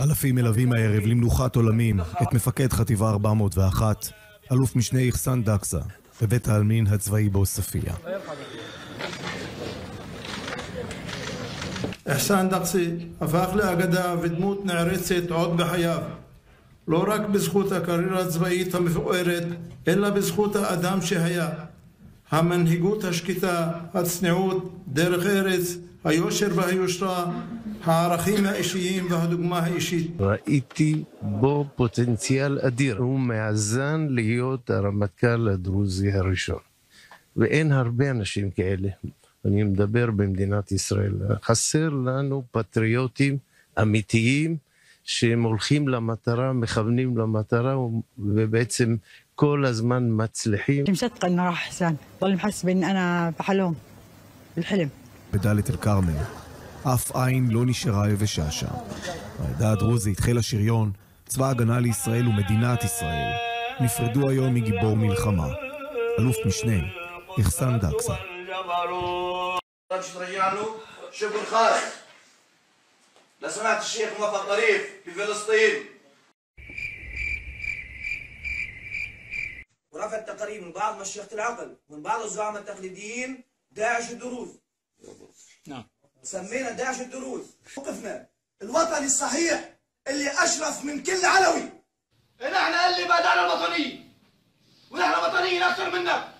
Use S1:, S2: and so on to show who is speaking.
S1: אלפים מלווים הערב למנוחת עולמים את מפקד חטיבה 401, אלוף משנה אחסן דקסה, בבית העלמין הצבאי בעוספיה.
S2: אחסן דקסה הפך לאגדה ודמות נערצת עוד בחייו, לא רק בזכות הקריירה הצבאית המפוארת, אלא בזכות האדם שהיה. המנהיגות השקטה, הצניעות, דרך ארץ, היושר והיושרה, הערכים האישיים והדוגמה האישית.
S3: ראיתי בו פוטנציאל אדיר. הוא מאזן להיות הרמטכ"ל הדרוזי הראשון. ואין הרבה אנשים כאלה. אני מדבר במדינת ישראל. חסר לנו פטריוטים אמיתיים שהם הולכים למטרה, מכוונים למטרה ובעצם כל הזמן מצליחים.
S4: مصدقة إنه راح أحسن. ضل محسب إن أنا بحلم بالحلم.
S1: בדלית אל-כרמל, אף עין לא נשארה יבשה שם. העדה הדרוזית, חיל השריון, צבא הגנה לישראל ומדינת ישראל, נפרדו היום מגיבור מלחמה, אלוף משנה אחסן דקסה.
S5: شكر خاص لسمعت الشيخ موافق طريف في فلسطين ورفع التقارير من بعض مشيخة العقل ومن بعض الزعماء التقليديين داعش الدروز. نعم سمينا داعش الدروز. موقفنا الوطني الصحيح اللي أشرف من كل علوي. نحن اللي بدأنا الوطنية ونحن وطنيين أكثر منك.